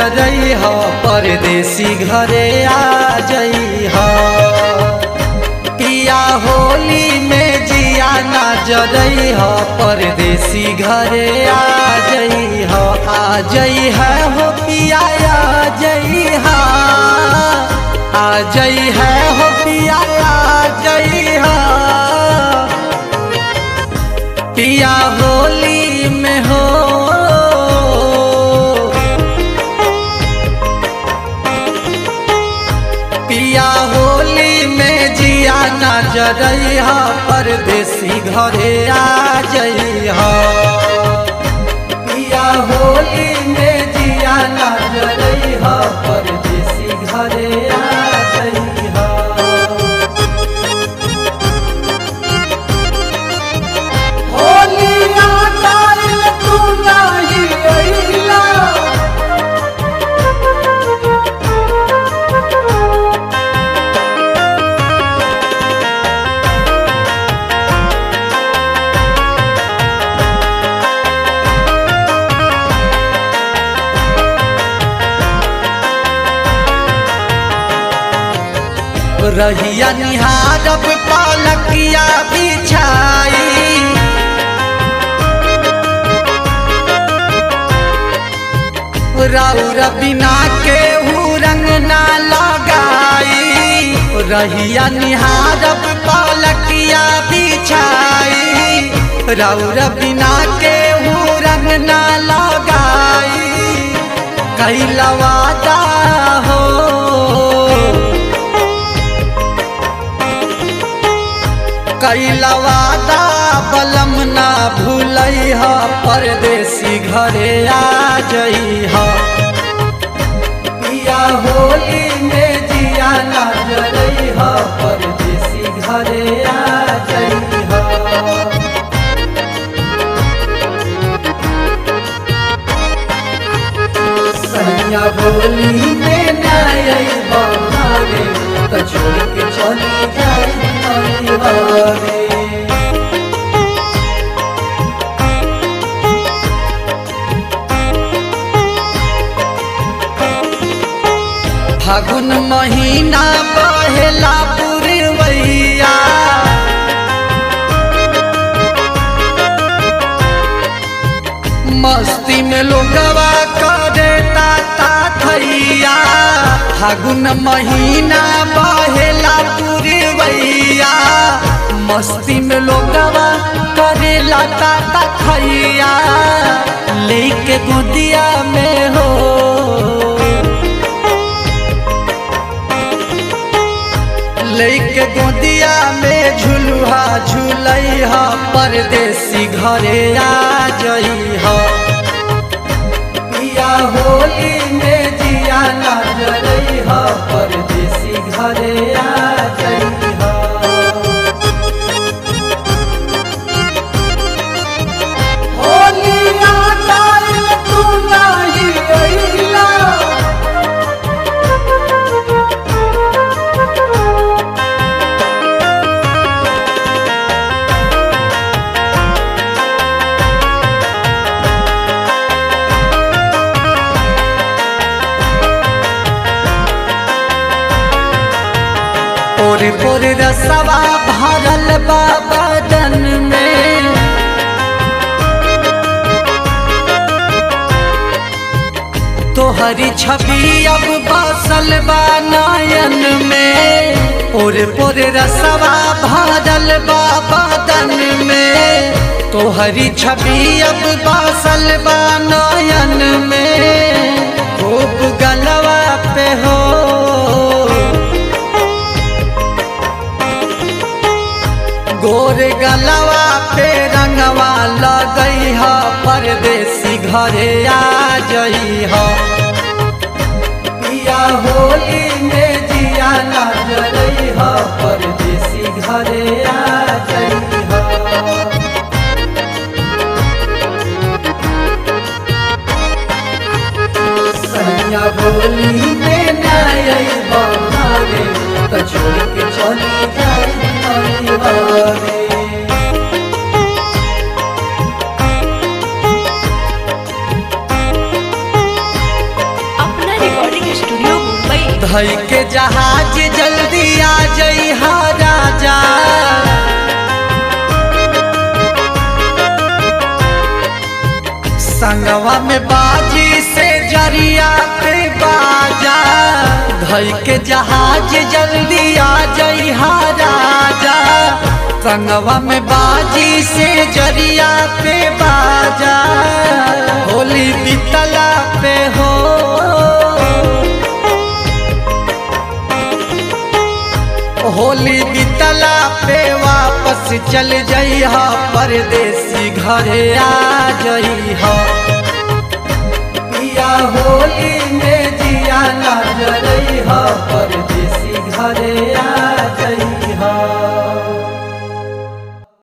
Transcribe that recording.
जरई हो परदेसी घरे आ जई हो। पिया होली में जिया ना जरई हो परदेसी घरे आ जई हो। आ जई है हो पिया आ जई है, आ जई है हो पिया आ जई है। पिया होली में हो पिया होली में जिया ना जरई हो परदेसी घरे आ जई हो। पिया होली में जिया ना जरई हो परदेसी घरे आ जई हो। होलिया काइल तू नाही अइला, रहिया निहारब पालकिया बिछाई। राउर बिना केहू रंग ना लगाई। रहिया निहारब पालकिया बिछाई। राउर बिना केहू रंग ना लगाई। कैला वादा हो कैला वादा बलम ना भूलई हो परदेसी घरे आ जई हो। पिया होली में जिया ना जरई हो परदेसी घरे आ जई हो। सैया होली में ना अइबा घरे त छोड़ के चली जाई परिवारे। फागुन महीना बहेला पुरवैया। मस्ती में लोगवा करे ताता थैया। फागुन महीना बहेला पुरवैया। मस्ती में लोगवा करे ताता थैया। लेके गुदिया में हो लेके गोदिया में झुलुहा झुलई हो परदेसी घरे आ जई हो। पिया होली में जिया ना जरई हो परदेसी घरे आ जई हो। होलिया काइल तू नाही अइला, पोरे पोरे रसवा भरल बा बदन में। तोहरी छवि अब बसल बा नयन में। पोरे पोरे रसवा भरल बा बदन में। तोहरी छवि अब बसल बा नयन में। खूब गलवा पे हो गोर गलवा पे रंगवा लगई हो परदेसी घरे आ जई हो। पिया होली में जिया ना जरई हो परदेसी घरे आ जई हो। सैया होली में ना अइबा घरे त छोड़ के चली जाई परिवारे। धई के जहाज जल्दी आ जई हा राजा। संगवा में बाजी से जरिया पे बाजा, धई के जहाज जल्दी आ जई हा राजा। संगवा में बाजी से जरिया पे बाजा, होली बीतला पे हो होली बीतला पे वापस चल जइहा, परदेसी घरे आ जइहा।